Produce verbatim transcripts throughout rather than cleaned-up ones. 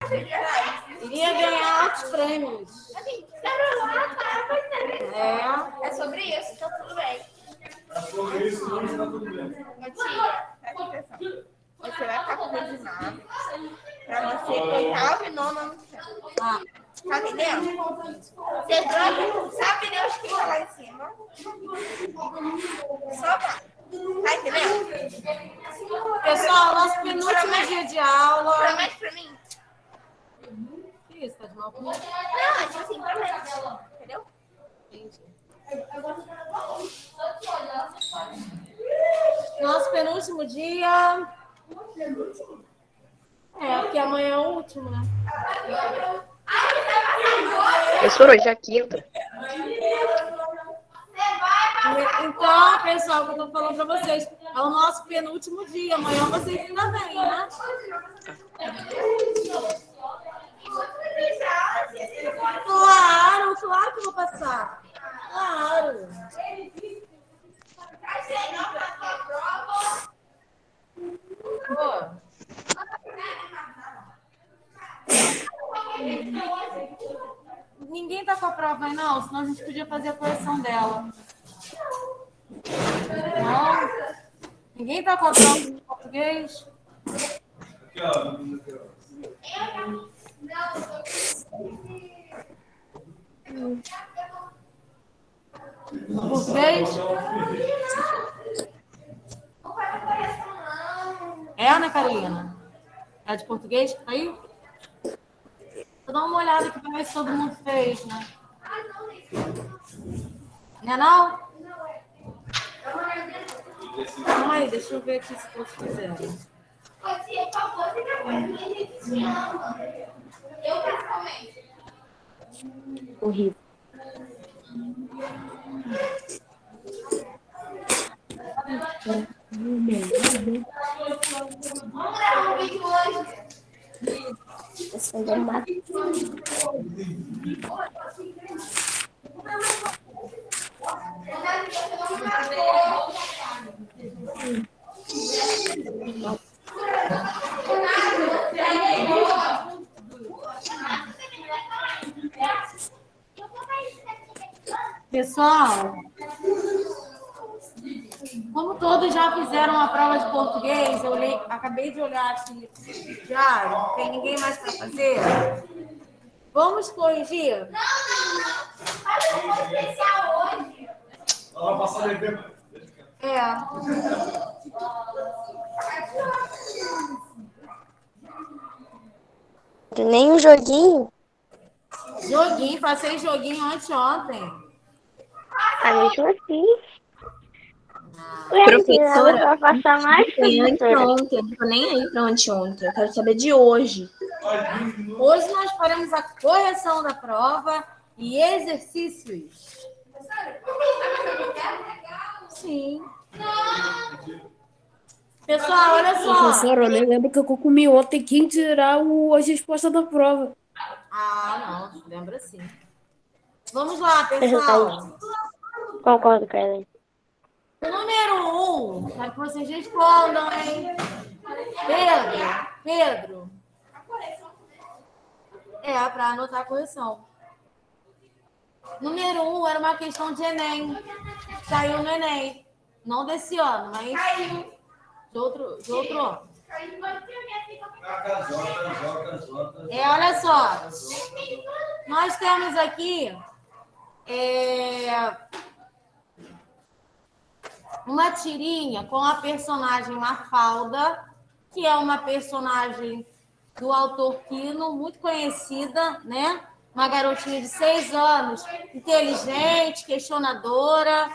Iria ganhar altos prêmios. É. É sobre isso, então tudo bem. É sobre isso, não está tudo bem. Ô, tia, presta atenção. Você vai ficar com reginado pra você oitavo e nono ano do céu. Ah, Tá entendendo? Você joga, sabe Deus que tá lá em cima. Só vai. Tá entendendo? pessoal, nosso penúltimo dia de aula. Promete pra mim? Que isso, tá de mal comigo? Não, é tipo assim, promete. Entendeu? Entendi. Nosso penúltimo dia. É, porque amanhã é o último, né? Professor, hoje é quinta. Então, pessoal, o que eu tô falando pra vocês, é o nosso penúltimo dia. Amanhã vocês ainda vêm, né? Claro, claro que eu vou passar. Claro. Pô. Ninguém tá com a prova aí, não, senão a gente podia fazer a correção dela. Não? Ninguém tá com a prova de português? Aqui, ó. Aqui, ó. Português? É, Ana Carolina? É de português? Aí? Vou dar uma olhada aqui para ver se todo mundo fez, né? Não é não? Calma aí, deixa eu ver aqui se todos fizeram. Eu, principalmente. Horrível. Vamos gravar um vídeo hoje. Pessoal, como todos já fizeram a prova de português, eu olhei, acabei de olhar aqui já, não tem ninguém mais para fazer. Vamos corrigir? Não, não, não. Mas eu vou especial hoje. Ela vai passar de tempo. É. Nem um joguinho? Joguinho, passei joguinho anteontem. Ah, mesmo assim. Professora, Ela vai passar mais, tem professora. anteontem, não tô nem aí pra anteontem, eu quero saber de hoje. Hoje nós faremos a correção da prova e exercícios. Sim. Pessoal, olha só. Professora, eu nem lembro que eu comi ontem quem tirar o, a resposta da prova. Ah, não, lembra sim. Vamos lá, pessoal. Concordo, Karen. O número um, quero que vocês respondam, hein? Pedro, Pedro. É, para anotar a correção. Número um era uma questão de Enem. Saiu no Enem. Não desse ano, mas de outro, de outro ano. É, olha só. Nós temos aqui é, uma tirinha com a personagem Mafalda, que é uma personagem do autor Quino, muito conhecida, né? Uma garotinha de seis anos, inteligente, questionadora.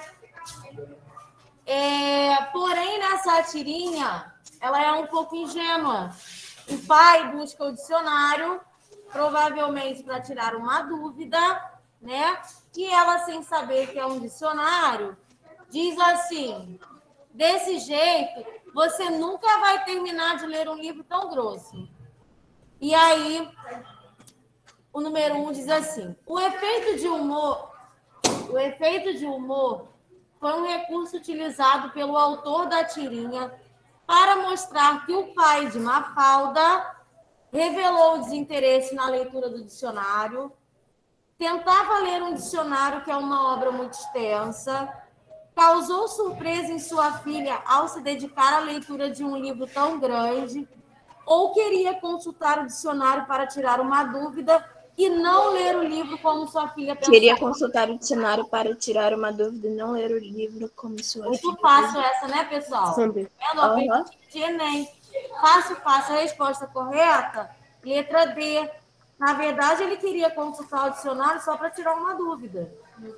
É, porém, nessa tirinha, ela é um pouco ingênua. O pai busca o dicionário, provavelmente para tirar uma dúvida, né? E ela, sem saber que é um dicionário, diz assim: desse jeito, você nunca vai terminar de ler um livro tão grosso. E aí, o número um diz assim: o efeito de humor, o efeito de humor foi um recurso utilizado pelo autor da tirinha para mostrar que o pai de Mafalda revelou desinteresse na leitura do dicionário, tentava ler um dicionário, que é uma obra muito extensa, causou surpresa em sua filha ao se dedicar à leitura de um livro tão grande, ou queria consultar o dicionário para tirar uma dúvida e não ler o livro como sua filha pensava. Queria consultar o dicionário para tirar uma dúvida e não ler o livro como sua Muito filha. Muito fácil essa, né, pessoal? Sim. Vendo a pergunta de Enem. Fácil, fácil. A resposta correta, letra D. Na verdade, ele queria consultar o dicionário só para tirar uma dúvida.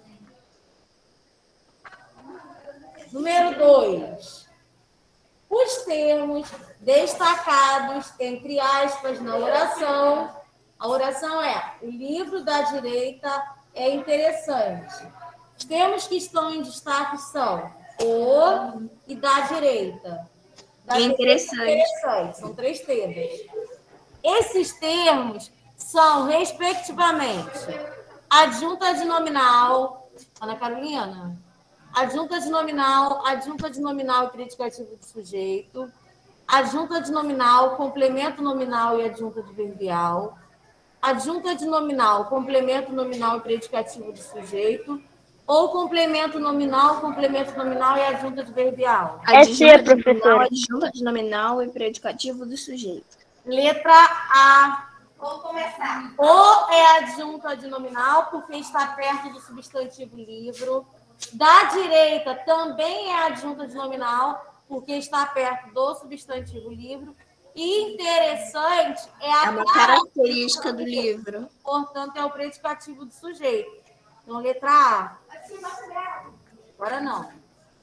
Número dois. Os termos destacados, entre aspas, na oração. A oração é: o livro da direita é interessante. Os termos que estão em destaque são o e da direita. Da é interessante. Direita é interessante. São três termos. Esses termos são, respectivamente, adjunta de nominal. Ana Carolina. Adjunta de nominal, adjunta de nominal e predicativo do sujeito, adjunta de nominal, complemento nominal e adjunta adverbial, adjunta de nominal, complemento nominal e predicativo do sujeito, ou complemento nominal, complemento nominal e adjunta adverbial. É C, professora. Nominal, adjunta de nominal e predicativo do sujeito. Letra A. Vamos começar. O é adjunta de nominal, porque está perto do substantivo livro. Da direita também é adjunta de nominal, porque está perto do substantivo livro. E interessante é a É uma característica do livro. Portanto, é o predicativo do sujeito. Então, letra A. Agora não.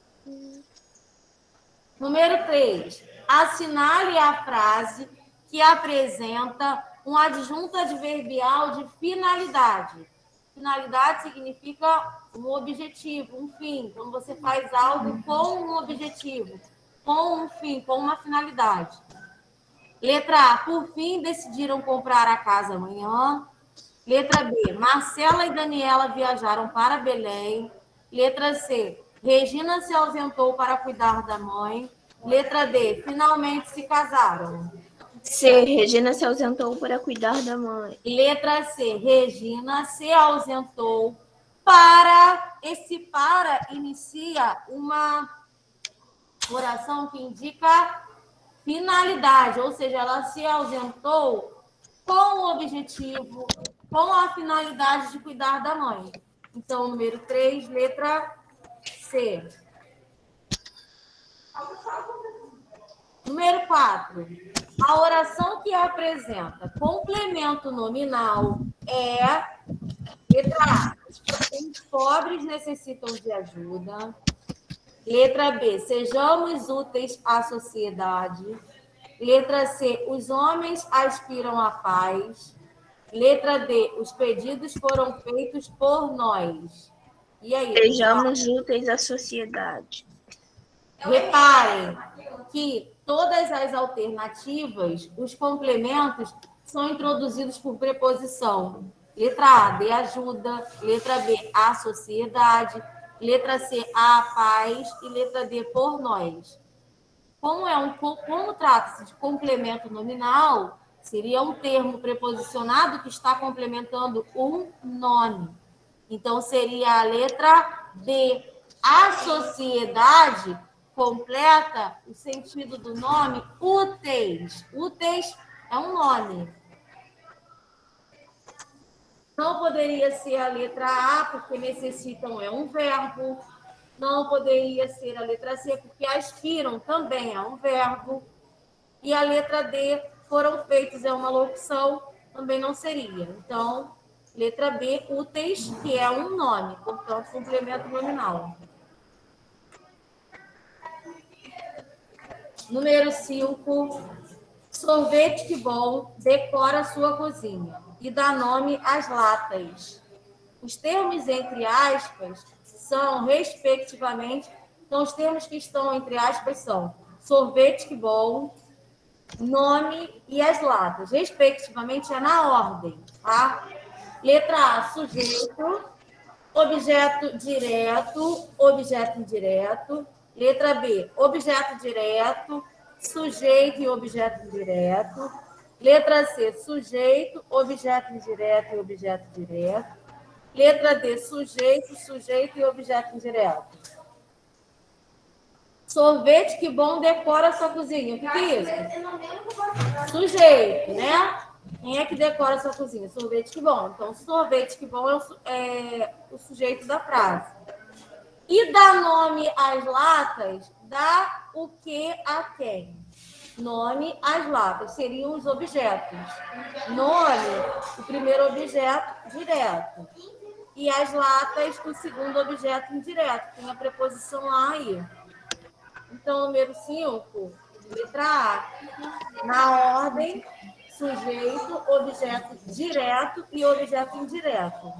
Número três. Assinale a frase que apresenta um adjunto adverbial de finalidade. Finalidade significa um objetivo, um fim. Quando você faz algo com um objetivo, com um fim, com uma finalidade. Letra A. Por fim, decidiram comprar a casa amanhã. Letra B. Marcela e Daniela viajaram para Belém. Letra C. Regina se ausentou para cuidar da mãe. Letra D. Finalmente se casaram. C. Regina se ausentou para cuidar da mãe. Letra C. Regina se ausentou para... Esse para inicia uma oração que indica finalidade, ou seja, ela se ausentou com o objetivo, com a finalidade de cuidar da mãe. Então, número três, letra C. Número quatro. A oração que apresenta complemento nominal é letra A. Os pobres necessitam de ajuda. Letra B. Sejamos úteis à sociedade. Letra C. Os homens aspiram à paz. Letra D. Os pedidos foram feitos por nós. E aí? Sejamos úteis à sociedade. Reparem que todas as alternativas, os complementos, são introduzidos por preposição. Letra A, de ajuda. Letra B, a sociedade. Letra C, a paz. E letra D, por nós. Como, é um, como trata-se de complemento nominal, seria um termo preposicionado que está complementando um nome. Então, seria a letra D. A sociedade completa o sentido do nome úteis. Úteis é um nome. Não poderia ser a letra A, porque necessitam é um verbo. Não poderia ser a letra C, porque aspiram também é um verbo. E a letra D, foram feitos, é uma locução, também não seria. Então, letra B, úteis, que é um nome, portanto, complemento nominal. Número cinco. Sorvete que bom decora sua cozinha e dá nome às latas. Os termos entre aspas são, respectivamente, então os termos que estão entre aspas são sorvete que bom, nome e as latas. Respectivamente, é na ordem, tá? Letra A, sujeito, objeto direto, objeto indireto. Letra B, objeto direto, sujeito e objeto indireto. Letra C, sujeito, objeto indireto e objeto direto. Letra D, sujeito, sujeito e objeto indireto. Sorvete, que bom, decora a sua cozinha. O que, que é isso? Sujeito, né? Quem é que decora a sua cozinha? Sorvete, que bom. Então, sorvete, que bom é o, é o sujeito da frase. E dá nome às latas, dá o que a quem? Nome às latas, seriam os objetos. Nome, o primeiro objeto direto. E as latas, o segundo objeto indireto. Tem a preposição a aí. Então, número cinco, letra A. Na ordem, sujeito, objeto direto e objeto indireto.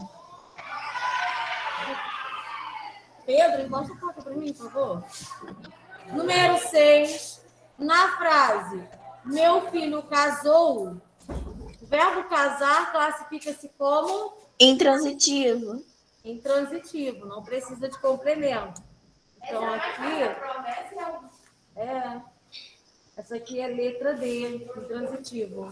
Pedro, encosta a porta para mim, por favor. Número seis. Na frase, meu filho casou, o verbo casar classifica-se como? Intransitivo. Intransitivo, não precisa de complemento. Então, aqui... É, essa aqui é letra D, intransitivo.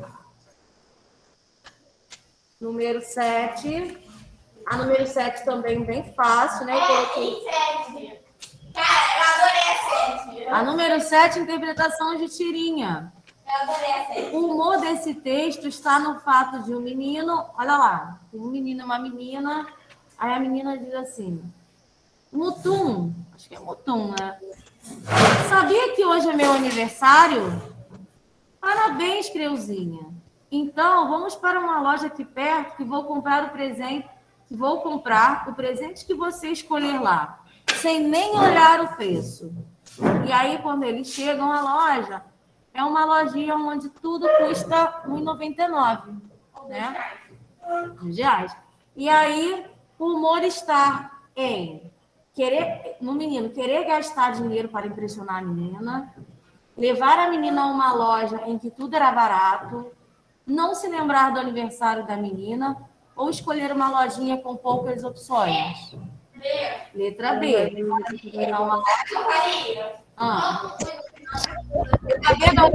Número sete. A número sete também bem fácil, né? Eu coloquei... Cara, eu adorei a sete. A número sete, interpretação de tirinha. Eu adorei a sete. O humor desse texto está no fato de um menino... Olha lá, um menino e uma menina. Aí a menina diz assim... Mutum, acho que é Mutum, né? Sabia que hoje é meu aniversário? Parabéns, Creuzinha. Então, vamos para uma loja aqui perto que vou comprar o presente, que vou comprar o presente que você escolher lá, sem nem olhar o preço. E aí, quando eles chegam à loja, é uma lojinha onde tudo custa um real e noventa e nove centavos, né? Reais. E aí, o humor está em querer, no menino, querer gastar dinheiro para impressionar a menina, levar a menina a uma loja em que tudo era barato, não se lembrar do aniversário da menina ou escolher uma lojinha com poucas opções. Letra B. É uma loja. Ah. Letra B não.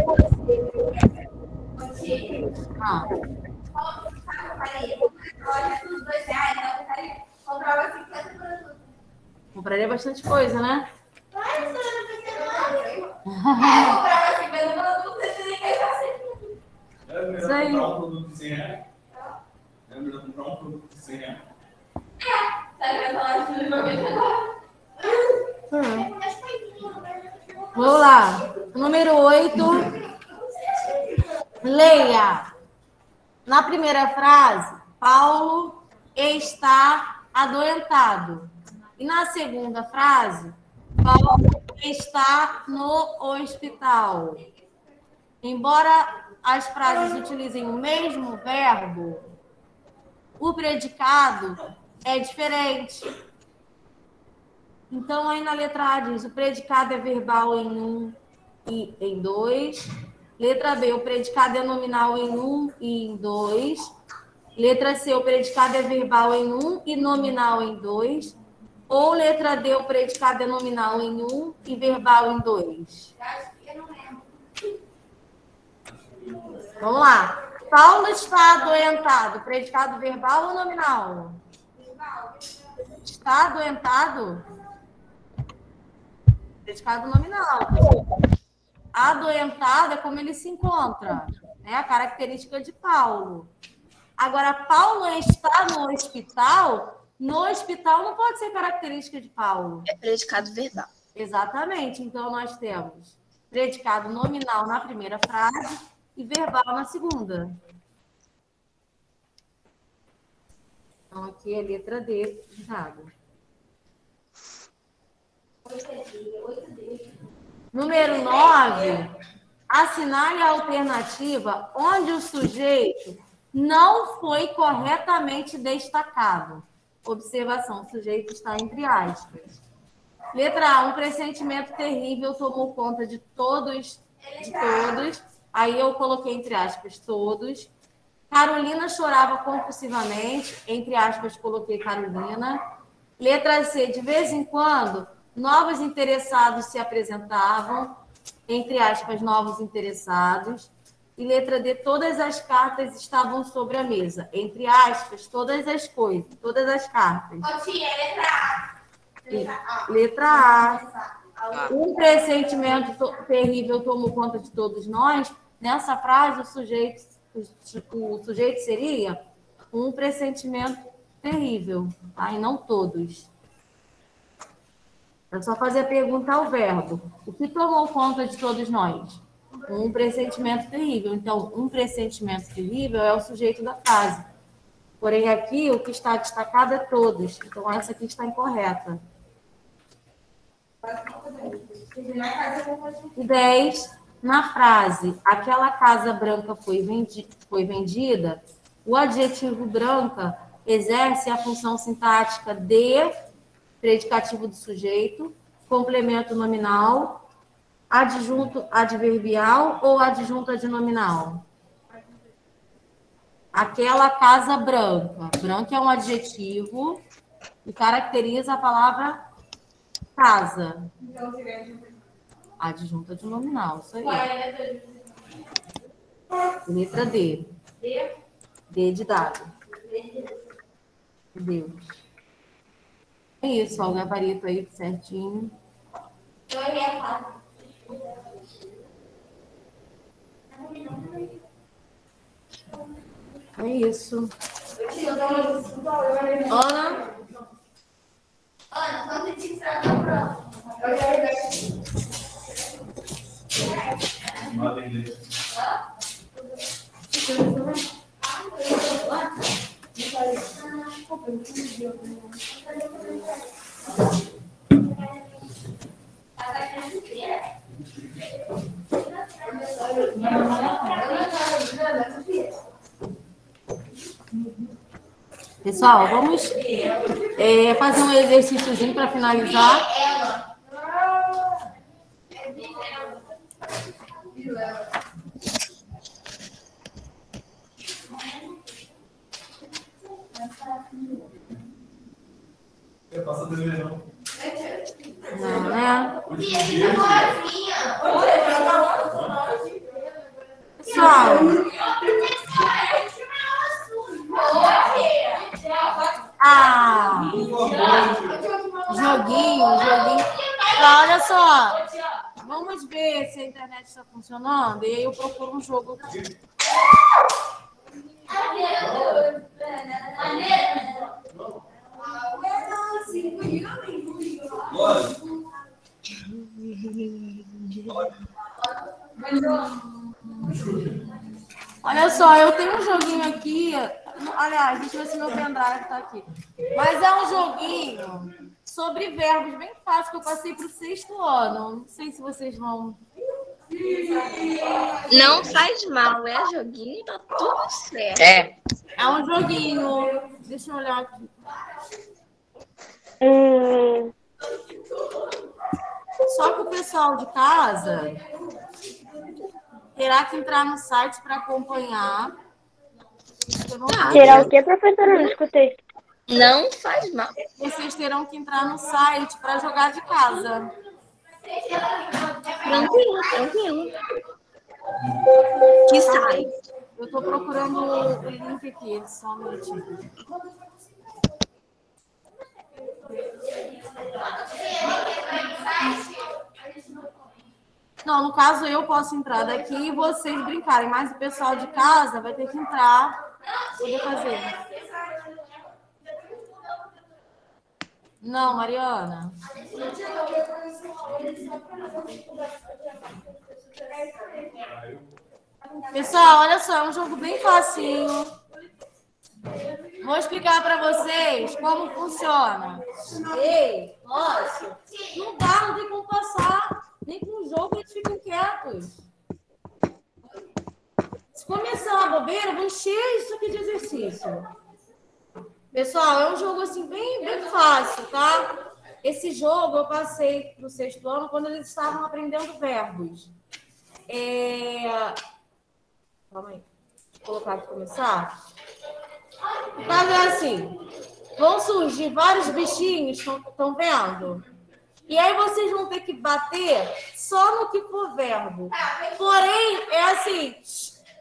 Ah. Compraria bastante coisa, né? É melhor Isso aí. comprar um produto de cem reais? É melhor comprar um produto de cem reais? Hum. Vamos lá. Número oito. Leia. Na primeira frase, Paulo está adoentado. E na segunda frase, Paulo está no hospital. Embora as frases utilizem o mesmo verbo, o predicado é diferente. Então, aí na letra A diz, o predicado é verbal em um e em dois. Letra B, o predicado é nominal em um e em dois. Letra C, o predicado é verbal em um e nominal em dois. Ou letra D, o predicado é nominal em um e verbal em dois. Vamos lá. Paulo está adoentado. Predicado verbal ou nominal? Está adoentado? Predicado nominal. Adoentado é como ele se encontra. Né? A característica de Paulo. Agora, Paulo está no hospital... No hospital não pode ser característica de Paulo. É predicado verbal. Exatamente. Então, nós temos predicado nominal na primeira frase e verbal na segunda. Então, aqui é letra D, errado. Número nove. Assinale a alternativa onde o sujeito não foi corretamente destacado. Observação, o sujeito está entre aspas. Letra A, um pressentimento terrível tomou conta de todos, de todos. Aí eu coloquei entre aspas, todos. Carolina chorava compulsivamente, entre aspas, coloquei Carolina. Letra C, de vez em quando, novos interessados se apresentavam, entre aspas, novos interessados. E letra D, todas as cartas estavam sobre a mesa. Entre aspas, todas as coisas, todas as cartas. Letra A. Letra A. Um pressentimento terrível tomou conta de todos nós. Nessa frase, o sujeito, o, o sujeito seria um pressentimento terrível, tá? E não todos. É só fazer a pergunta ao verbo. O que tomou conta de todos nós? Um pressentimento terrível. Então, um pressentimento terrível é o sujeito da frase. Porém, aqui, o que está destacado é todos. Então, essa aqui está incorreta. dez. Na frase, aquela casa branca foi, vendi foi vendida, o adjetivo branca exerce a função sintática de predicativo do sujeito, complemento nominal, adjunto adverbial ou adjunto adnominal? Aquela casa branca. Branca é um adjetivo e caracteriza a palavra casa. Adjunto adnominal, isso aí. Letra D. D de dado. Deus. É isso, ó, o gabarito aí certinho. É isso. Ana? Ana, quando te entrar na prova? Pessoal, vamos é, fazer um exercíciozinho para finalizar. Passa do não. Não, né? Pessoal. Ah, joguinho, joguinho. Tá, olha só. Vamos ver se a internet está funcionando. E aí eu procuro um jogo aqui. Olha só, eu tenho um joguinho aqui. Aliás, deixa eu ver se meu pendrive está aqui. Mas é um joguinho sobre verbos bem fácil que eu passei para o sexto ano. Não sei se vocês vão. Não faz mal, é joguinho, tá tudo certo. É. É um joguinho. Deixa eu olhar aqui. Hum, Só que o pessoal de casa terá que entrar no site para acompanhar. Eu não sei. será o quê, professora? Eu não escutei. Não faz mal. Vocês terão que entrar no site para jogar de casa. Tranquilo, tranquilo. Que sai. Eu estou procurando o link aqui, só um minutinho. Não, no caso eu posso entrar daqui e vocês brincarem, mas o pessoal de casa vai ter que entrar para poder fazer. Não, Mariana. Pessoal, olha só, é um jogo bem facinho. Vou explicar para vocês como funciona. Ei, posso? Não dá, não tem como passar. Nem com o jogo eles ficam quietos. Se começar uma bobeira, vou encher isso aqui de exercício. Pessoal, é um jogo assim bem, bem fácil, tá? Esse jogo eu passei no sexto ano quando eles estavam aprendendo verbos. É... Calma aí. Vou colocar para começar. O caso é assim. Vão surgir vários bichinhos, estão vendo? E aí vocês vão ter que bater só no que for verbo. Porém, é assim,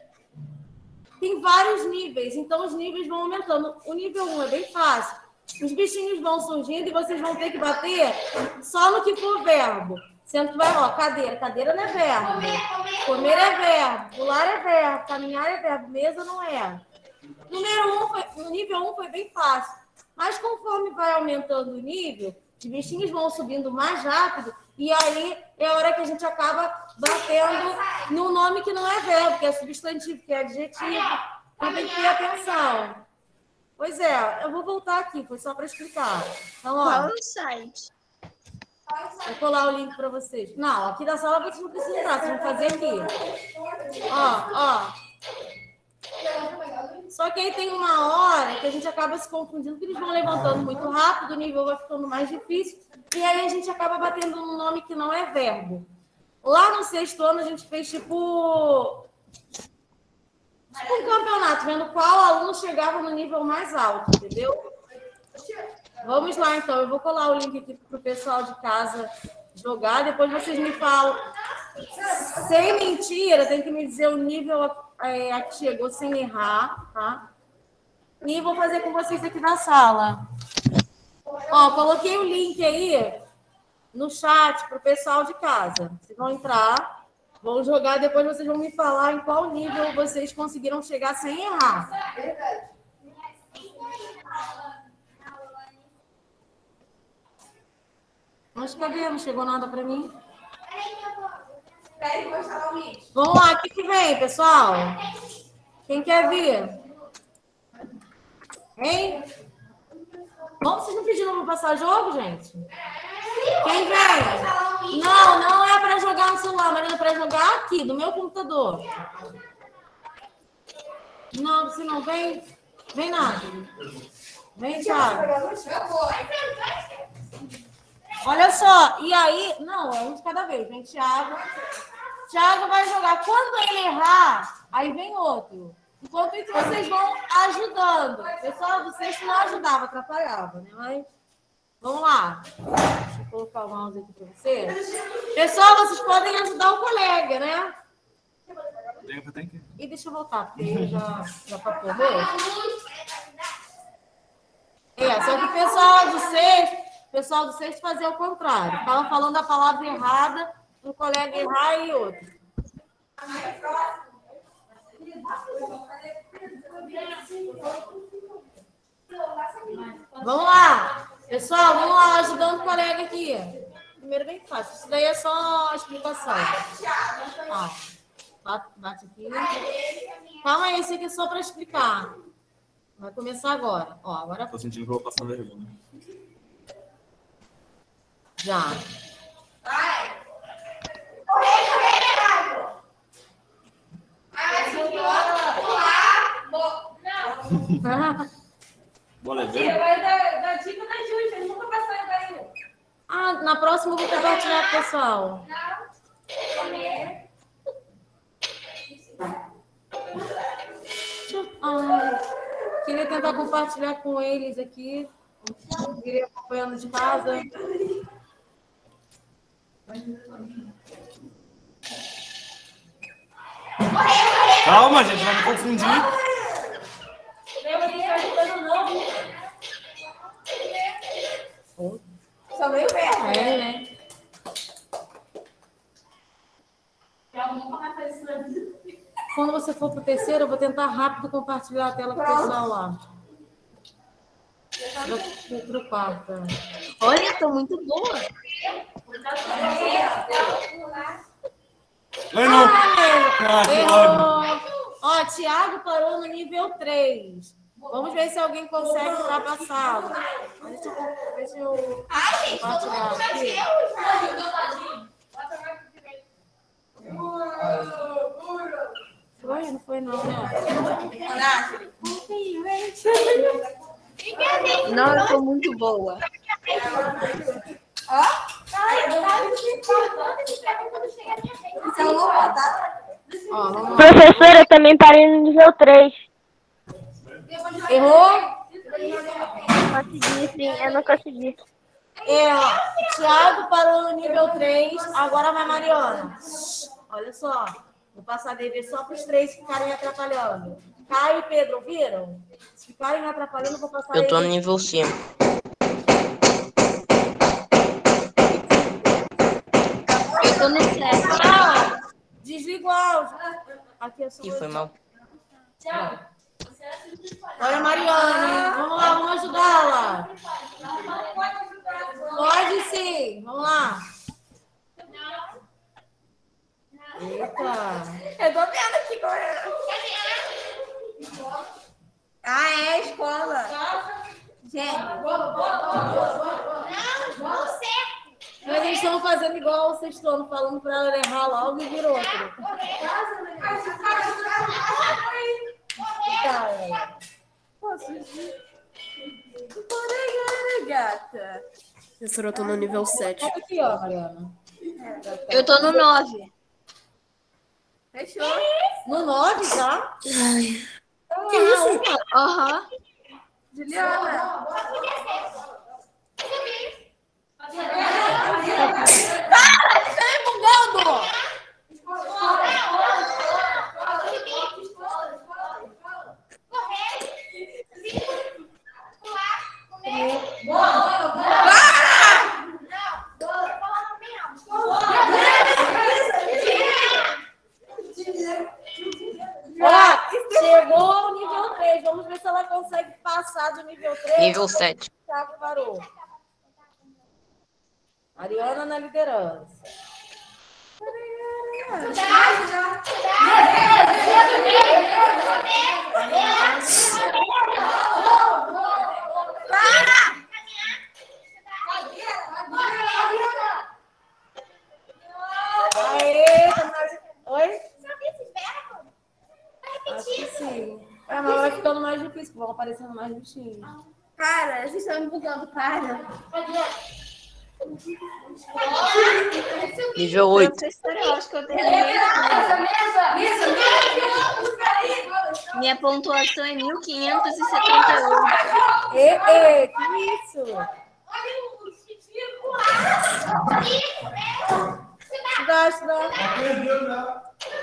tem vários níveis, então os níveis vão aumentando. O nível um é bem fácil. Os bichinhos vão surgindo e vocês vão ter que bater só no que for verbo. Sendo que vai, ó, cadeira. Cadeira não é verbo. Comer é verbo. Pular é verbo. Caminhar é verbo. Mesa não é. Número um foi, no nível um foi bem fácil. Mas conforme vai aumentando o nível, os bichinhos vão subindo mais rápido e aí é a hora que a gente acaba batendo no nome que não é verbo, que é substantivo, que é adjetivo. Então tem que ter atenção. Pois é, eu vou voltar aqui, foi só para explicar. Então, ó, Qual o site? vou colar o link para vocês. Não, aqui da sala vocês não precisam entrar, vocês vão fazer aqui. Ó, ó. Só que aí tem uma hora que a gente acaba se confundindo, que eles vão levantando muito rápido, o nível vai ficando mais difícil, e aí a gente acaba batendo num nome que não é verbo. Lá no sexto ano a gente fez tipo, tipo um campeonato, vendo qual aluno chegava no nível mais alto, entendeu? Vamos lá então, eu vou colar o link aqui para o pessoal de casa jogar, depois vocês me falam. Sem mentira, tem que me dizer o nível é, a que chegou sem errar, tá? E vou fazer com vocês aqui na sala. Ó, coloquei o link aí no chat para o pessoal de casa. Vocês vão entrar, vão jogar, depois vocês vão me falar em qual nível vocês conseguiram chegar sem errar. Mas cadê? Não chegou nada para mim. Vamos lá, o que, que vem, pessoal? Quem quer vir? Hein? Bom, vocês não pediram para passar jogo, gente? Quem vem? Não, não é para jogar no celular, mas é para jogar aqui, no meu computador. Não, você não vem? Vem nada. Vem, Thiago. Olha só, e aí... Não, é um de cada vez. Vem Thiago. Thiago vai jogar. Quando ele errar, aí vem outro. Enquanto isso, vocês vão ajudando. O pessoal do sexto não ajudava, atrapalhava, né? Mas vamos lá. Deixa eu colocar o mouse aqui para vocês. Pessoal, vocês podem ajudar o colega, né? E deixa eu voltar, porque já, já papou. É, só que o pessoal do sexto, o pessoal do sexto fazia o contrário. Estava falando a palavra errada, um colega errar e outro. Vamos lá. Pessoal, vamos lá, ajudando o colega aqui. Primeiro bem fácil. Isso daí é só a explicação. Ó, bate, bate aqui. Calma aí, esse aqui é só para explicar. Vai começar agora. Ó, agora... Tô sentindo que eu vou passar vergonha. Já. Vai! Correr, correr, errado! Não. Bora Você ver? vai dar, dar dica da Júlia, ele nunca passou ainda. Ah, na próxima eu vou compartilhar com o pessoal. Comer. Ah, queria tentar compartilhar com eles aqui. Queria acompanhando de casa. Calma, gente, vai me confundir. Só meio perto. É, né? Quando você for pro terceiro, eu vou tentar rápido compartilhar a tela com o pessoal lá. Vou pro quarto. Olha, estou muito boa. Ai, não. Ah, Ah, que ódio. errou. Ó, Thiago parou no nível três. Vamos ver se alguém consegue ultrapassar. Deixa eu, deixa eu Ai, gente, todo compartilhar mundo aqui. Foi? Não foi não, né? Não, eu estou muito boa. Ó, vamos lá. Professora, eu também parei no nível três. Errou? Consegui, sim, eu não consegui. É, ó. Thiago parou no nível três, agora vai Mariana. Olha só, vou passar a dever só para os três ficarem atrapalhando. Caio e Pedro, ouviram? Se ficarem me atrapalhando, eu vou passar Eu tô no eles. nível cinco. Eu tô no sete. Ah, desliga o áudio. Aqui é só Ih, foi mal. Olha a Mariana. Vamos lá, vamos ajudá-la. Pode sim. Vamos lá. Eita. Eu tô vendo aqui agora. Ah, é a escola. Gente. Mas eles estão fazendo igual vocês estão falando para ela errar logo e vir outro. Tá, Obrigada, gata. Professora, eu tô no nível sete. Olha aqui, ó, Mariana. Eu tô no nove. Fechou? No nove, tá? Ai. Que isso? Aham. Juliana. Ó, chegou ao nível três. Vamos ver se ela consegue passar do nível três. Nível sete. O Thiago parou. Mariana na liderança. Aê, tá mais... Oi? Acho que sim. É, mas vai ficando mais difícil, vão aparecendo mais bichinhos. Para, vocês estão me bugando, para. Nível oito. Professora, eu acho que eu terminei. Minha pontuação é mil quinhentos e setenta e oito. Ê, ê, que isso? Estudar, estudar. Aprendeu já.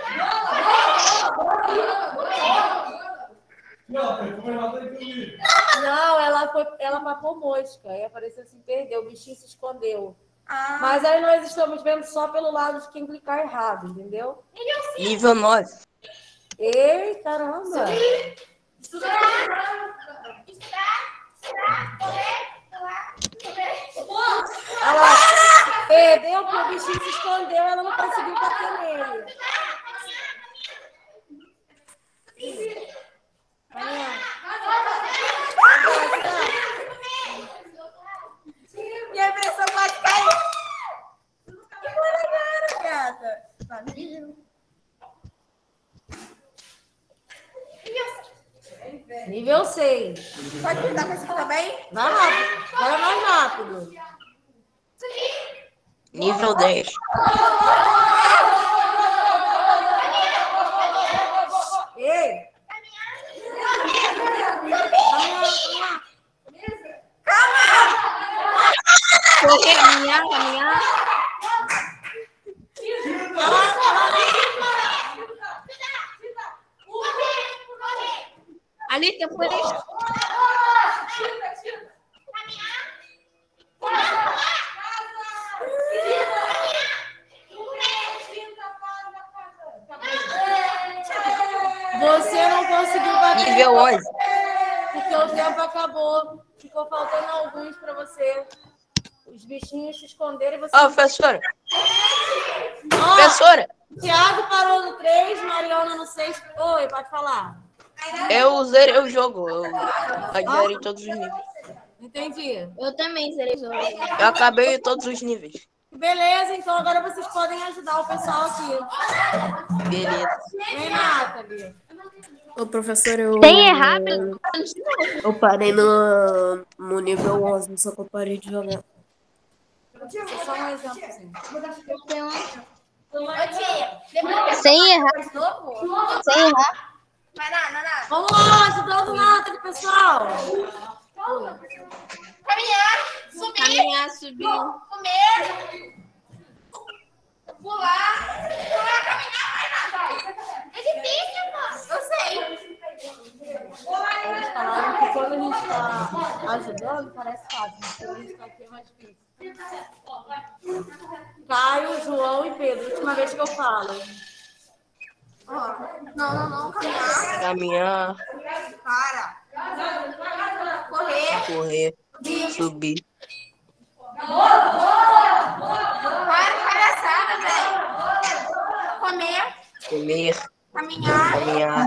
Não, tem como ela tem que ouvir. Não, ela, foi, ela papou mosca. Aí apareceu assim, perdeu, o bichinho se escondeu. Ah, Mas aí nós estamos vendo só pelo lado de quem clicar errado, entendeu? Nível nove. Ei, caramba! Olha lá, perdeu porque o bichinho se escondeu, ela não conseguiu bater nele. Olha lá. minha pressão pode cair. Que legal, gata. Nível seis. Pode pintar com esse aqui também? Vai rápido. Vai mais rápido. Nível dez. Ei! Correr, caminhar, caminhar. Ali, depois. Você não conseguiu bater. Nível onze. Porque o tempo acabou. Ficou faltando alguns para você. Os bichinhos se esconderam e você. Ó, professora. Ó, Professora, Thiago parou no três, Mariana no seis. Oi, pode falar. eu zerei o jogo. Eu zerei todos os níveis. Entendi. Eu também serei jogo. Eu acabei todos os níveis. Beleza, então agora vocês podem ajudar o pessoal aqui. Beleza. Vem, Nathalie. Ô, professor, eu... Tem errar, Eu parei no, no nível onze, só que eu parei de jogar. Só um exemplozinho. Sem errar. Sem errar. Vai lá, vai lá. Vamos lá, ajudando o Nathalie, pessoal. Caminhar, subir, Caminhar, subir. comer. pular, pular, caminhar. É difícil, pô. Eu sei. Eles falaram que quando a gente está ajudando, parece fácil, mas quando a gente está aqui é mais difícil. Caio, João e Pedro, última vez que eu falo. Ó, não, não, não, caminhar. Caminhar, Para. Correr. correr, subir, Para, palhaçada, velho. Comer. comer, Caminhar. caminhar,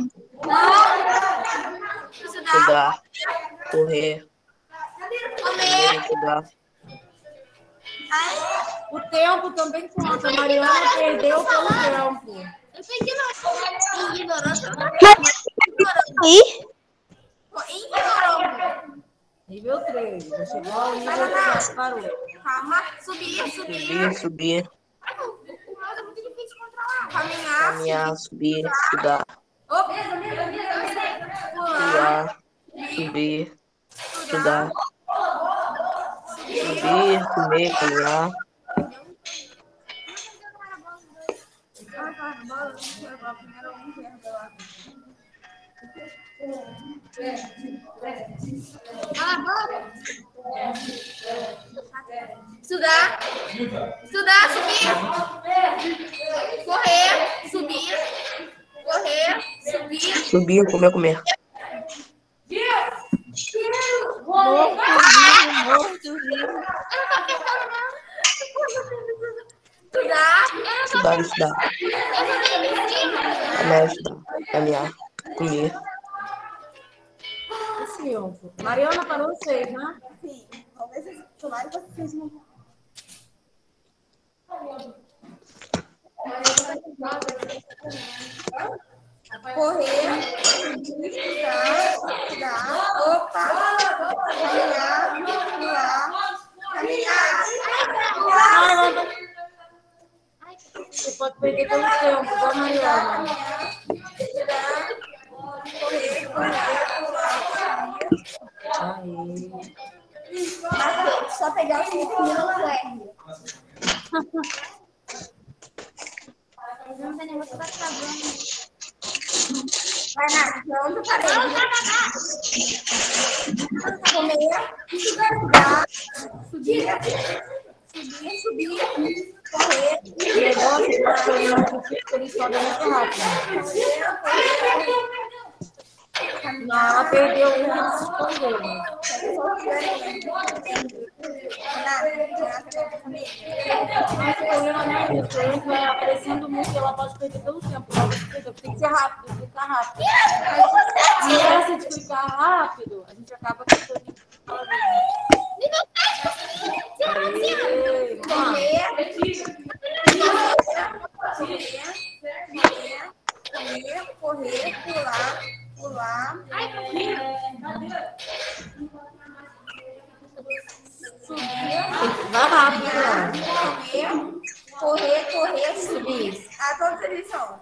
Estudar. estudar, correr, Comer. estudar. Ai, O tempo também conta. A Mariana perdeu pelo tempo. eu tô ignorando. Ignorância. Aí? Ignorando. Nível três. Já chegou ao nível três. Parou. Calma. Subir, subir. Subir, subir, É muito difícil de controlar. Caminhar. caminhar, subir, estudar, Opa. Pular. pular, subir, estudar, subir, comer, caminhar, Estudar. Estudar, subir. Correr, subir. Correr, subir. subir, comer, comer, Morto, vivo. Estudar. estudar, estudar, caminhar, estudar, caminhar, comer, Cinco. Mariana parou seis, né? Sim. Talvez vocês tomarem que vocês não. Correr, estudar, estudar, opa, caminhar, pular, caminhar, Ai, você pode perder pelo tempo, da Mariana. correr, correr, pular. Aí. Só pegar o cinco no R. Não tem negócio pra travando. Vai, Nath, pronto, parei. Comer, estudar, subir, subir, subir, correr, O negócio é que as coisas mais difíceis, eles sobem muito rápido. Não, ela perdeu um e não se escondeu. Mas o problema não é isso. O problema é que vai aparecendo muito e ela pode perder pelo tempo. Ela vai perder. Tem que ser rápido, clicar rápido. Se essa de clicar rápido, a gente acaba ficando. Ei, vamos lá. correr, correr, pular, pular, subir, Vai rápido, né? correr, correr, correr, subir. Ah, todos eles são.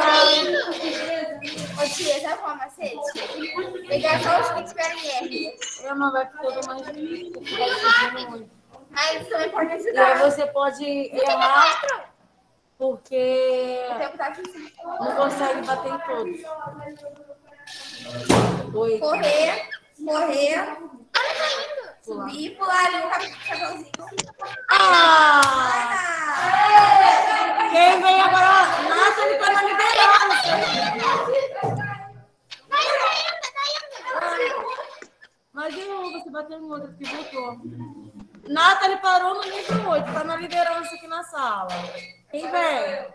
Ô tia, sabe qual é o macete? Pegar só os que tiverem R. Eu não vai ficar todo mais difícil. porque vai subindo muito. Aí eles também podem E aí ajudar. você pode errar porque O tempo tá aqui em cima. não consegue bater em todos. Oito. Correr, correr, subir, pular ali no chapeuzinho. Ah! Ah! Quem vem agora? Nathalie tá na liderança. Mas eu, você bateu em outra que voltou. Nathalie parou no nível oito, tá na liderança aqui na sala. Quem vem?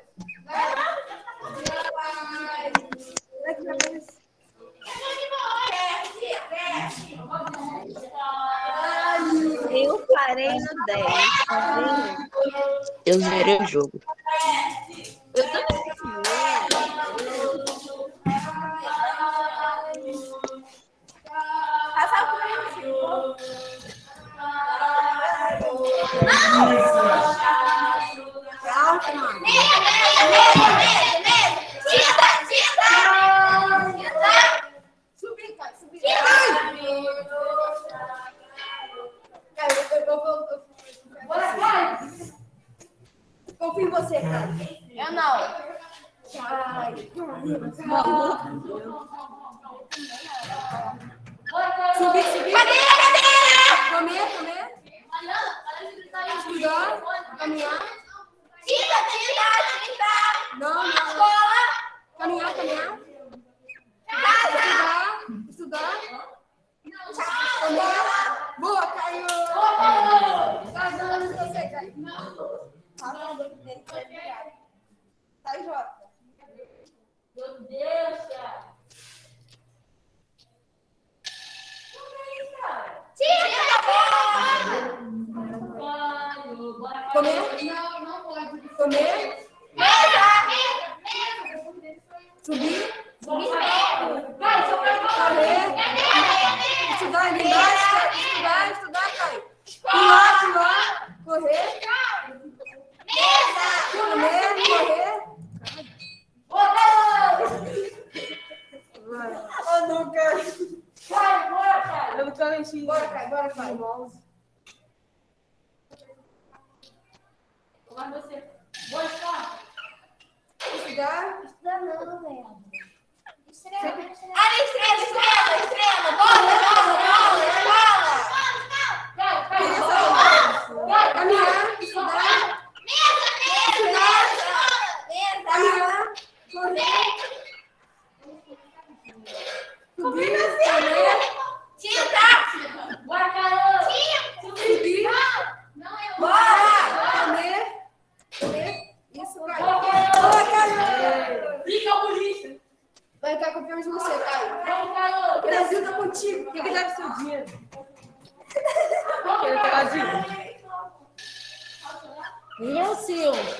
Eu parei no dez, tá vendo? eu zerei o jogo. Eu também. Passar por isso. Calma. Subir, pai, subir. Confio em você. Subir, subir. Cadeira, cadeira! Comer, comer. Estudar, caminhar. Tinta, tinta, tinta. Não, não. Escola. Caminhar, caminhar. Estudar, estudar. Comer. Boa, caiu. Tá dando você, caiu. Tá, Jota. Meu Deus, cara. Comer? Não, não pode. Comer? Mesa! Subir? Subir? Vai, correr? Estudar, ginástica? Estudar, estudar, Caio. Pular, pular, correr? Mesa! Comer, correr? Ô, Lucas! Vai, bora, Caio! Eu não tô mentindo. Bora, Caio, bora, Caio. Vai você. Boa, Estudar. Estudar? Estudar não, velho. Estrela. Ali, estrela, estrela, estrela. Bola, bola, bola, bola. Vai, vai, vai. Caminhar, estudar. Mesa, mesa, Estudar. Caminhar, correr. Subir, correr. tinta. Bora, Carol. Subir. Bora. Comer. Comer. Isso, Caio. Boa, Caio. Fica a polícia. Vai, Caio, confiamos em você, Caio. Vamos, Carol. O Brasil tá contigo. O que que deve ser o dinheiro? Quer pegar dinheiro? Meu cinco.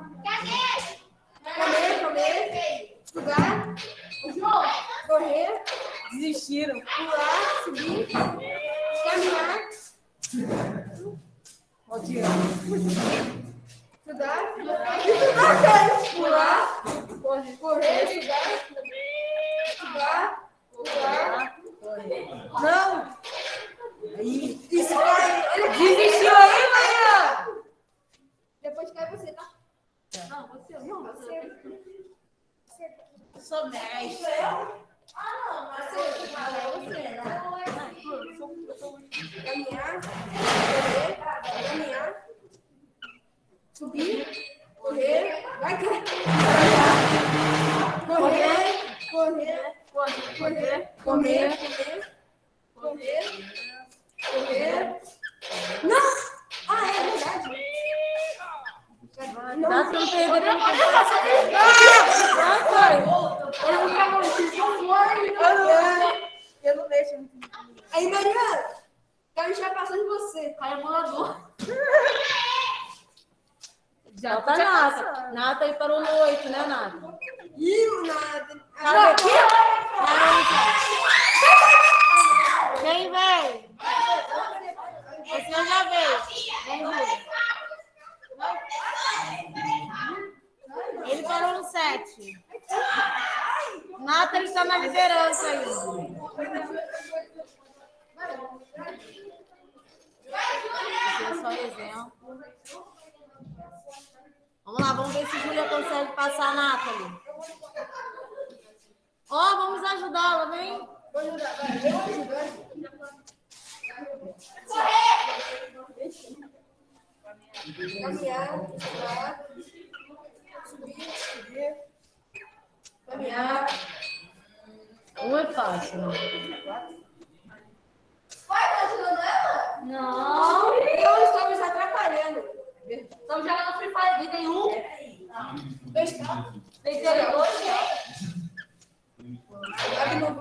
Comer, comer. Estudar. Correr. Desistiram. Pular, subir. Caminhar. Ó, dinheiro. Estudar. Estudar, Caio. Pular. Correr. Correr. Estudar. Estudar. Pular. Não. Isso, Caio. Ele desistiu aí, Maria. Depois cai você, tá? Não, você. Não, você. Eu sou mestre. Ah, não. Você. Você, né? Caminhar. Correr. Caminhar. Subir. Correr. Vai, correr. Correr. Correr. Correr. Correr. Correr. Correr. Não! Ah, é verdade. Dá pra não perder. Vai, Caio. Eu não deixo. Aí, Mariana, Caio já passou de você. Caio é molador. Já tá Nata. Nata aí parou no oito, né, Nata? Ih, o nada. Cadê aqui? Quem vem? Você já veio. Vem, Júlio. Ele parou no sete. Nata, ele está na liderança aí. Aqui é só exemplo. Vamos lá, vamos ver se Júlia consegue passar a Nathalie. Ó, vamos ajudá-la, vem. Vou ajudar, vai. Eu vou ajudar. Caminhar, estudar, subir, subir, caminhar. Um é fácil, né? Vai, tá ajudando ela? Não. Eu estou me atrapalhando. Estamos jogando Free Fire. Tem um. Dois carros. Tem dois. Abre novo.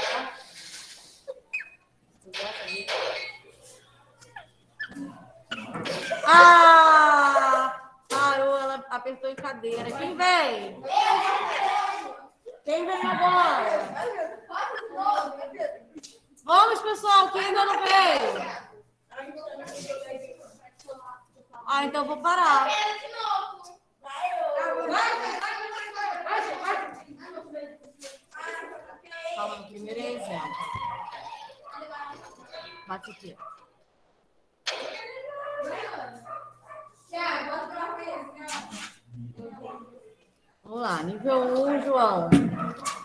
Ah! Parou, ela apertou em cadeira. Quem vem? Quem vem agora? Vamos, pessoal, quem ainda não veio? Ah, então eu vou parar. Calma, no primeiro exemplo. Bate aqui. Vamos lá, nível um, João.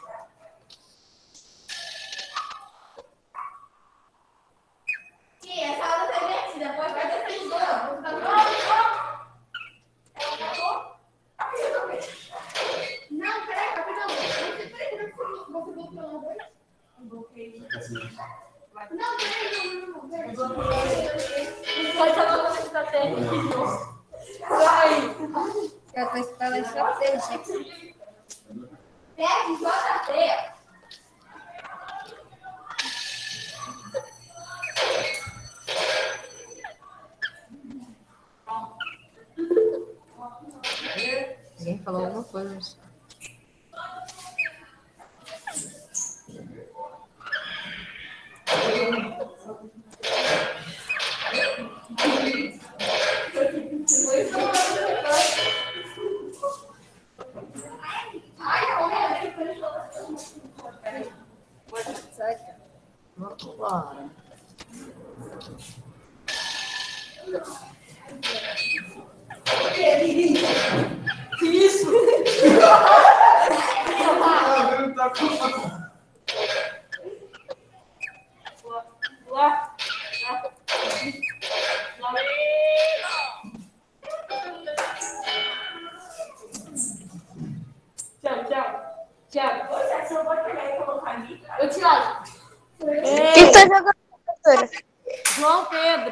Pode falar uma estratégia. Vai. Eu tô esperando a estratégia. Pede J T. Ninguém falou alguma coisa. Bora. Que isso? Lá. Tchau, tchau. Tchau. Eu te acho. Quem tá jogando, professora? João Pedro.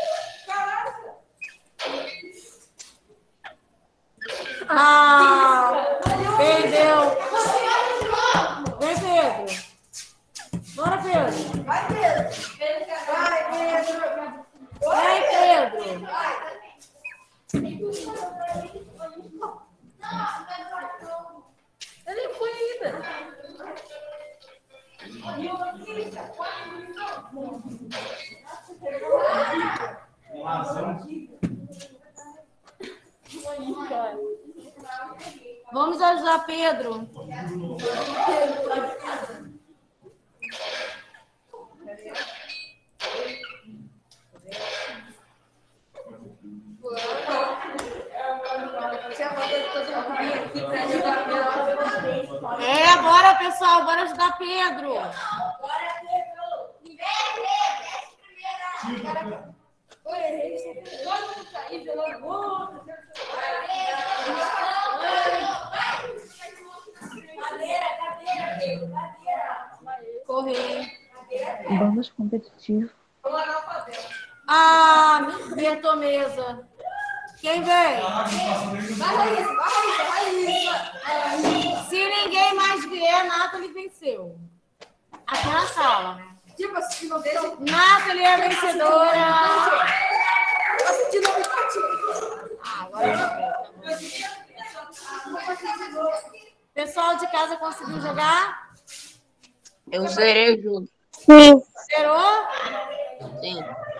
Ah, perdeu. Vem, Pedro. Bora, Pedro. Vai, Pedro. Vai, Pedro. Vai, Pedro. Ele foi ainda. Vamos ajudar Pedro. É, bora, pessoal, bora ajudar Pedro. Bora, Pedro. Correr. Bandas competitivas. Ah, Bertomeza. Quem vem? Vai, Raíssa, vai, Raíssa, Raíssa. Se ninguém mais vier, Nathalie venceu. Aqui na sala, né? Tipo assim, não deixa. Nathalie é a vencedora. Assim, de novo, empate. Ah, agora pessoal de casa conseguiu jogar? Eu zerei o jogo. Sim. Zerou? Sim.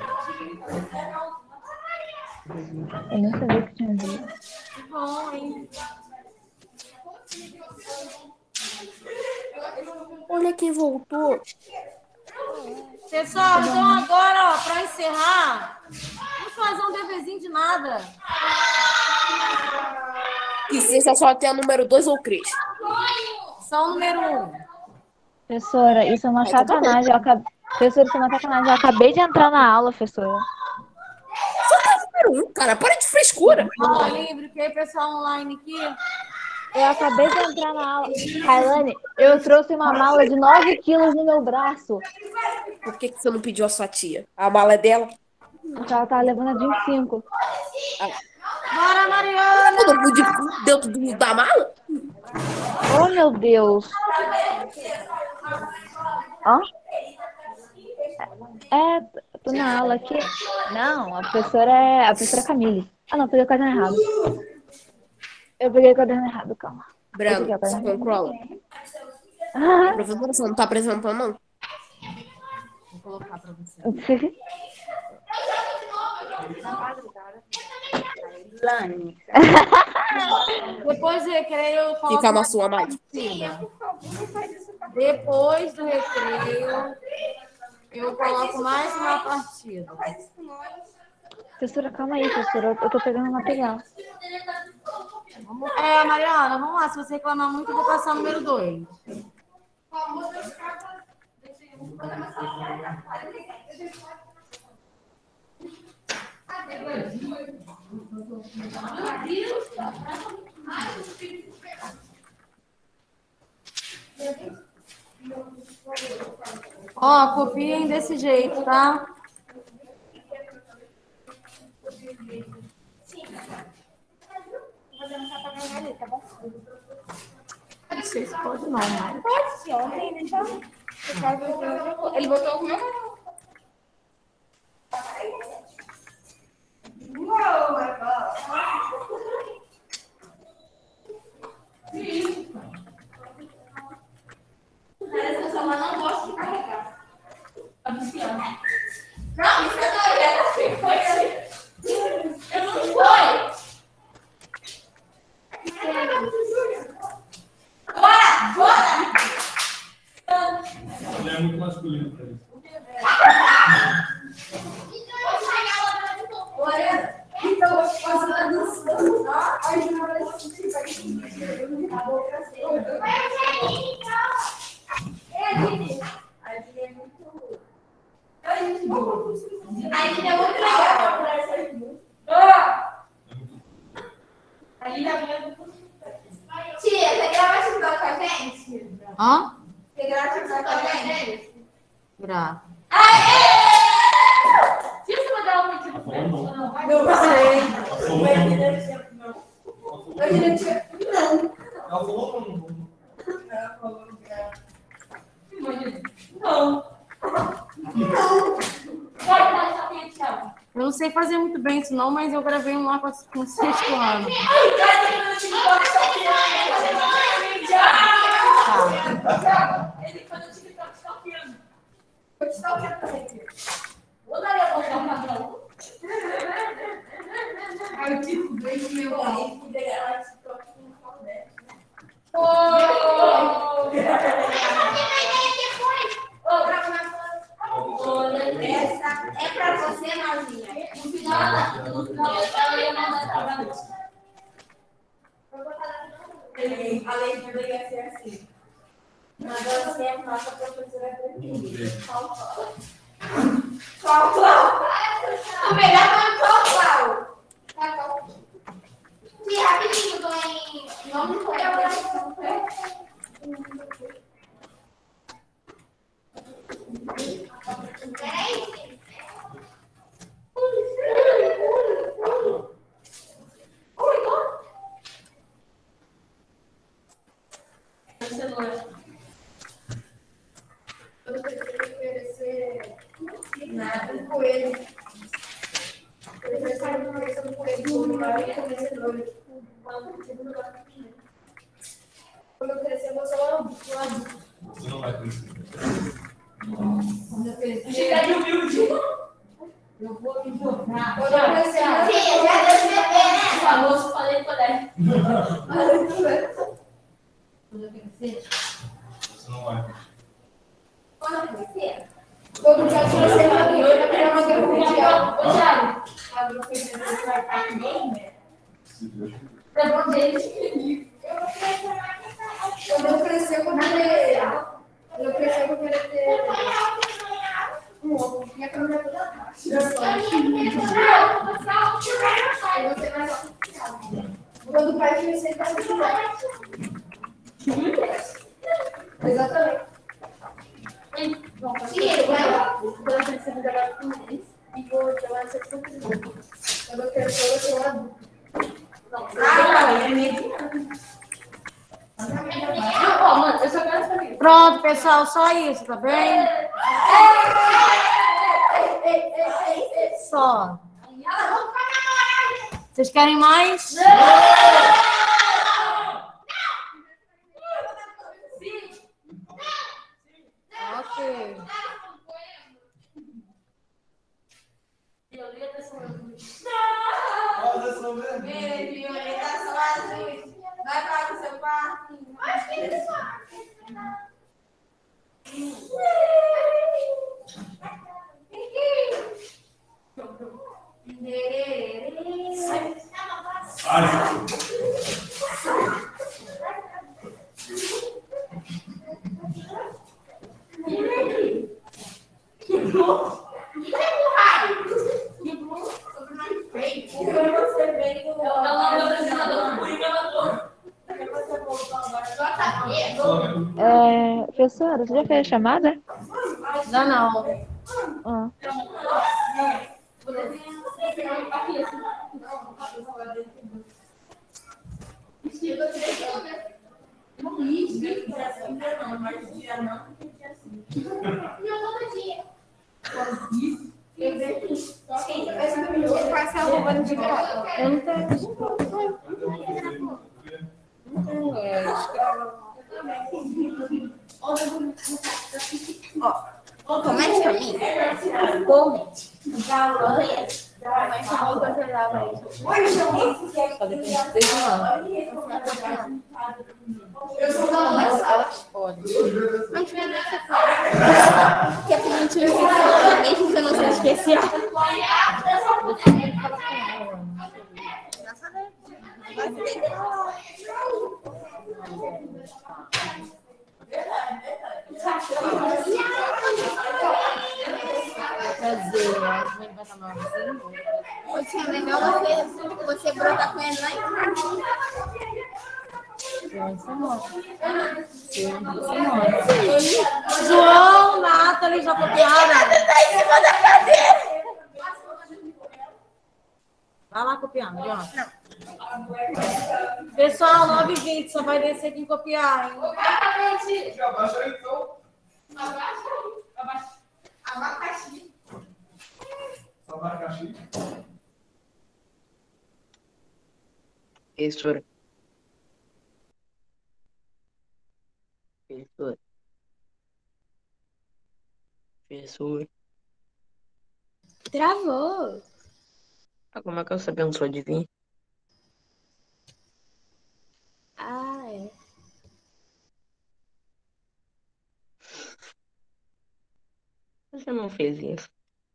Eu nem sabia que tinha visto. Que bom, hein? Olha quem voltou. Pessoal, então agora, ó, para encerrar, vamos fazer um deverzinho de nada. Que seja só até a número dois ou três. Só o número um. Professora, isso é uma sacanagem. Eu acabei... Professora, isso é uma sacanagem. Eu acabei de entrar na aula, professora. Só até o número um, cara. Para de frescura. Ó, livre, que aí, pessoal online aqui. Eu acabei de entrar na aula. Kailane, eu trouxe uma mala de nove quilos no meu braço. Por que, que você não pediu a sua tia? A mala é dela? Porque ela tava levando a de vinte e cinco. Bora, Mariana! Eu não pude dentro do, da mala? Oh, meu Deus. Hã? É, tô na aula aqui. Não, a professora é a professora Camille. Ah, não, peguei o caderno errado. Eu peguei o caderno errado, calma. Breno, Eu peguei o caderno controla. errado. Professora, você não tá apresentando, não? Vou colocar para você. Depois do recreio, eu coloco Fica na sua mais. Depois do recreio, eu coloco mais uma partida. Professora, calma aí, professora. Eu tô pegando o material. Vamos... É, Mariana, vamos lá. Se você reclamar muito, eu vou passar o número dois. Ó, copiem desse jeito, tá? Não sei se pode não, mas... Pode sim, ontem ele já. Ele botou alguma coisa. Uou, agora. Essa sala não gosta de carregar. A viciana. Não, isso é doido. Eu não fui. Bora, bora. Ele é muito masculino pra isso. Olha, então, passando dos anos, a gente vai A gente é muito legal. A gente é muito... Tia, você grava TikTok com a gente? Hã? Você grava TikTok com a gente? Grava. Se você mandar um motivo pra Não. ela, não vai. Não sei. Ela falou não. Não. Vai, vai, só tem tchau. Eu não sei fazer muito bem isso não, mas eu gravei um lá com com sexto ano. Ele faz o TikTok stalkeando. Eu te stalkeando também. Vou dar a volta pra cada um. Aí eu tipo, dois mil reais que pegar lá TikTok com o pau dela. Oh! Ô, grava na foto. Essa é pra você, Malvinha. No final, no final, eu ia mandar trabalho. Ele, a lei deveria ser assim. Mas você é nossa professora de Faltou. Faltou. O melhor foi o Faltou. Sim, rapidinho, eu tô em nome do Peraí. Eu não queria oferecer nada com coelho. Eu ofereci uma vez um coelho com uma vencedora. Quando eu crescer, eu vou ser um adulto. Você não vai crescer. Quando eu crescer. Chegar de humilde. Eu vou me jogar. Quando eu crescer, eu vou já deu de bebê, né? Famoso, falei no colégio. Quando eu crescer. Você não vai crescer. Quando eu crescer. Quando eu crescer, eu vou criar uma guerra mundial. Ô, Thiago. Quando eu crescer, eu vai estar gamer. Levou gente comigo. Quando eu crescer, eu vou querer. Quando eu crescer, eu vou querer ter. Um ovo. Minha câmera toda baixa. Eu vou ser mais alto. Quando o pai crescer, ele vai ser. Exatamente. Sim, ele vai. Quando eu crescer, eu vou jogar com eles. E vou jogar essa coisa. Quando eu crescer, eu vou ser um adulto. Ah, não, ele é mediano. Ó, mano, eu só quero saber. Pronto, pessoal, só isso, tá bem? Só. Vocês querem mais? Ok. Violeta são azuis. Vai para o seu quarto. Acho que eles Que bom! Que raio! Que bom! Sobrenome feio! Você veio do. Ela não precisa do Coringa na torre. Você voltou agora. É, professora, você já fez a chamada? Não, Dá não. Ah. Passa a luva de cara. Eu não tenho. Não tenho. É, Ó, comete pra mim. Comete. Só depende do dedo, não. Elas podem. Mas que a gente não esqueceu, mesmo que eu não seja especial. Quer dizer, a gente vai estar maiorzinho. Você é legal você, você brotar com ele lá em casa. João, Nathalie, já copiaram. Tá em cima da cadeira. Vai lá copiando, João. Pessoal, nove e vinte, só vai descer quem copiar, hein? Abaixa aí, então. Abaixa aí. Abacaxi. Abacaxi. Professora. Professora. Professora. Travou. Ah, como é que eu sabia não sou adivinha? Ah, é. Você não fez isso.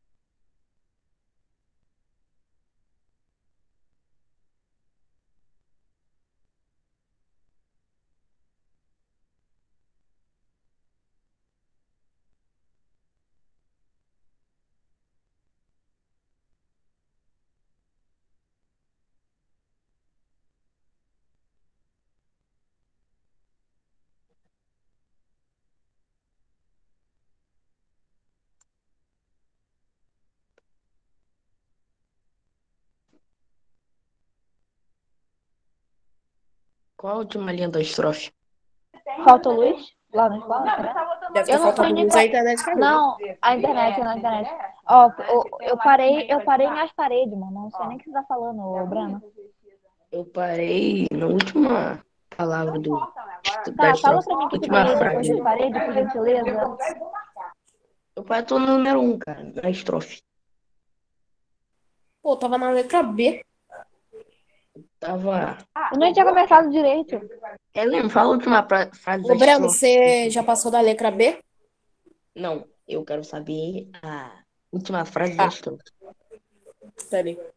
Qual a última linha da estrofe? Falta luz? Lá na escola? Será? Deve ter Eu não faltado sou luz, de- a internet caiu. Não, a internet, na internet. Ó, eu, eu parei, eu parei nas paredes, mano. Não sei nem o que você tá falando, ô, Breno. Eu parei na última palavra do, da Tá, fala estrofe. pra mim o que, que Última tem aí depois frase. das paredes, por gentileza. Eu parei tô no número um, cara, na estrofe. Pô, tava na letra B. Tava. Eu nem tinha começado direito. Helen, fala a última pra- frase da Ô, Breno, estrofe. você já passou da letra B? Não, eu quero saber a última frase da Ah. estrofe. Pera aí.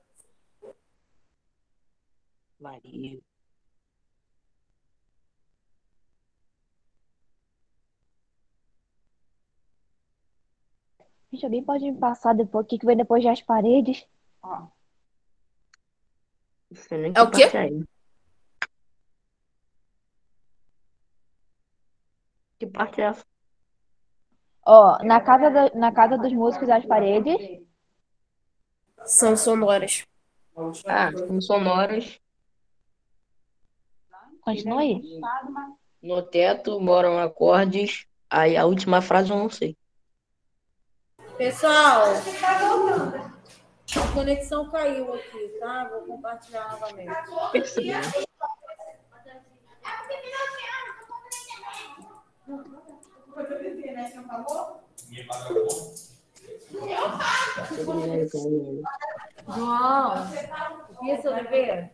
Maria. Gente, alguém pode me passar depois o que, que vem depois das paredes? Você nem É o que quê? parte é aí. Que parte é essa? Ó, na casa, da, na casa dos músicos das paredes. São sonoras. Ah, são sonoras. Continue. No teto moram acordes. Aí a última frase eu não sei. Pessoal, a conexão caiu aqui, tá? Vou compartilhar novamente. Percebi. João, o que é seu dever?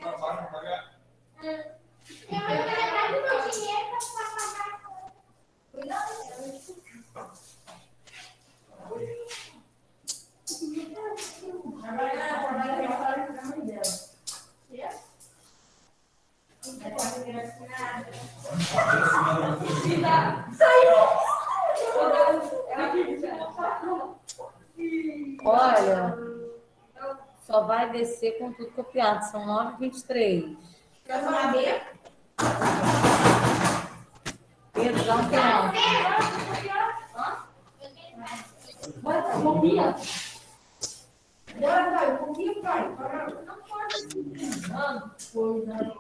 Olha, só vai descer com tudo copiado. São nove e vinte e três. Quer saber? Pedro, dá um tempo. Vai, confia. Bora, vai, confia, vai. Não pode. Coisa.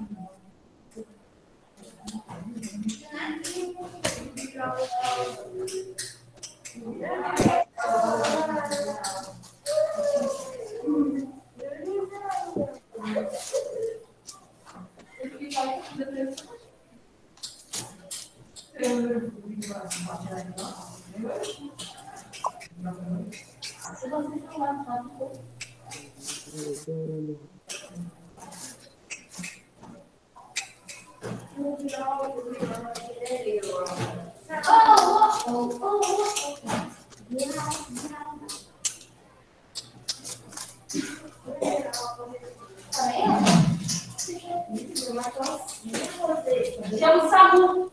Chama o Samu.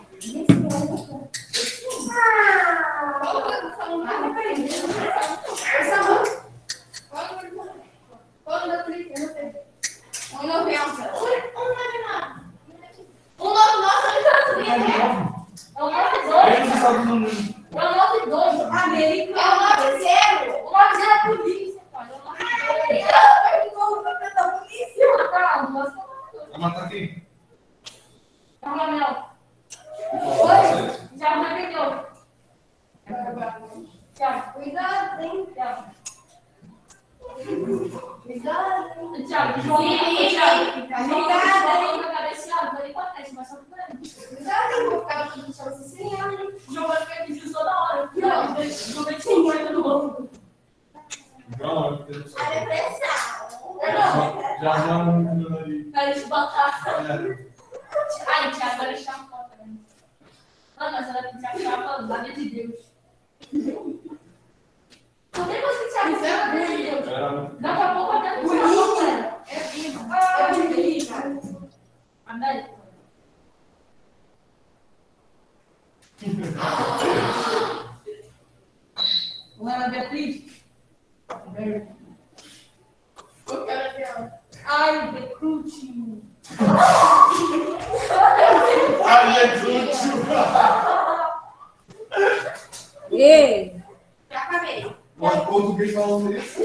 Ei! Já acabei. O português falando isso.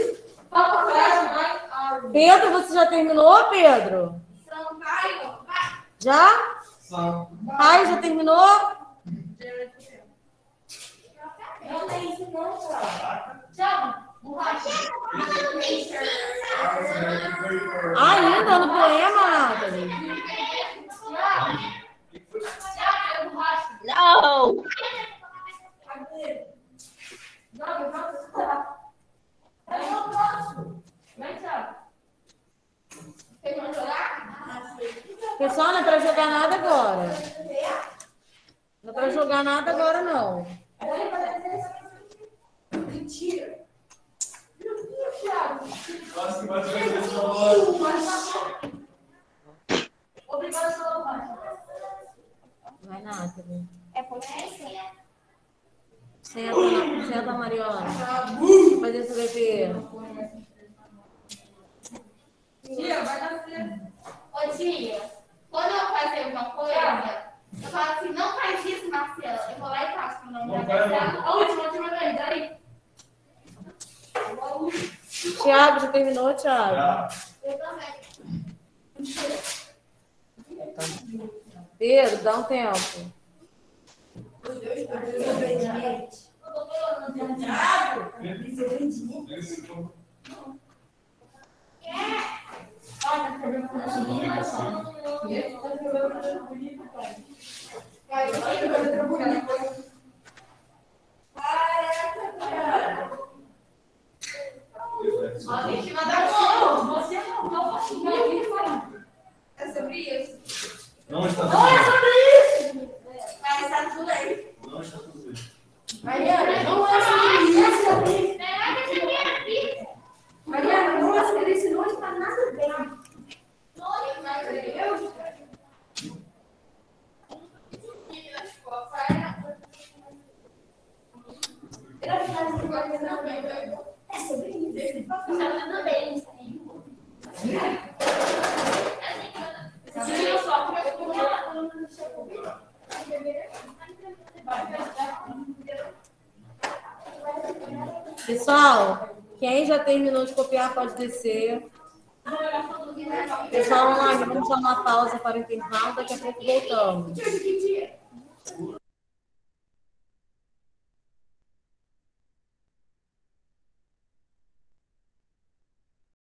Pedro, você já terminou, Pedro? Já? Ai, já terminou? Não tem isso não, tchau. Borracha. Ainda no poema, Nathalie? Não! Pessoal, não é pra jogar nada agora. Não é pra jogar nada agora, não. Mentira. Quase que vai trazer esse valor. Obrigada pela borracha. Vai, Nathalie. É porque é Senta, senta, Mariana. Fazer esse bebê. Tia, vai dar certo. Ô, tia, quando eu fazer alguma coisa, eu falo assim, não faz isso, Marcela. Eu vou lá e faço com o nome da Marcela. A última, a última vez, daí. Tiago, já terminou, Tiago? Eu também. Pedro, dá um tempo. A gente manda bom. Você não, não posso ir. É sobre isso. Não está Não é sobre isso. Mas está tudo aí. Não está tudo bem. Mariana, não é sobre isso. Mariana, não é sobre isso. Não está nada bem. Mas eu... É sobre isso. Está tudo bem. Pessoal, quem já terminou de copiar pode descer. Pessoal online, vamos dar uma pausa para o intervalo, daqui a pouco voltamos.